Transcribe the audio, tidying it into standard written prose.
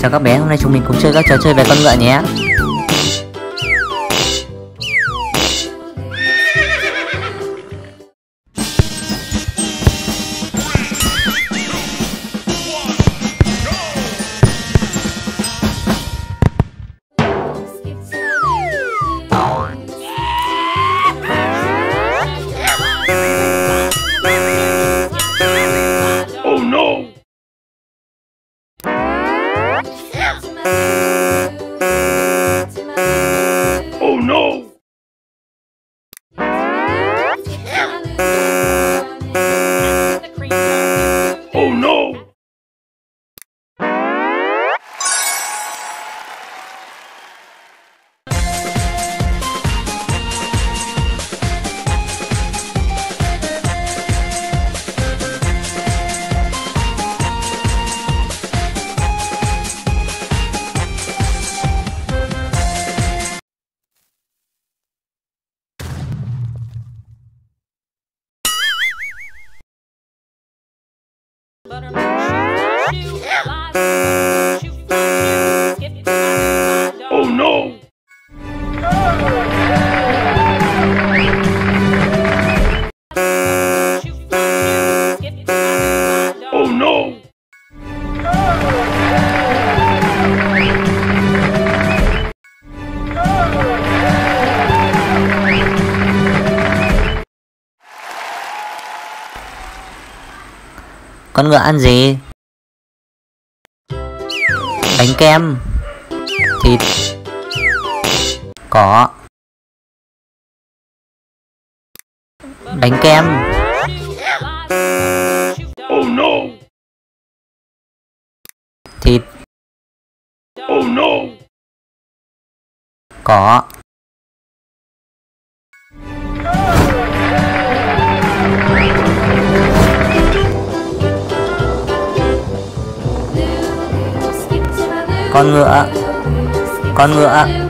Chào các bé, hôm nay chúng mình cùng chơi các trò chơi về con ngựa nhé. Oh no! Oh no! Con ngựa ăn gì? Bánh kem, thịt, cỏ. Bánh kem. Oh no! Thịt. Oh no! Cỏ. Con ngựa. Con ngựa.